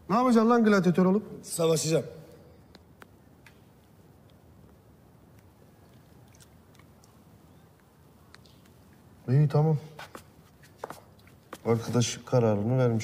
Ne yapacaksın lan gladyatör olup? Savaşacağım. İyi tamam. Arkadaş kararını vermiş.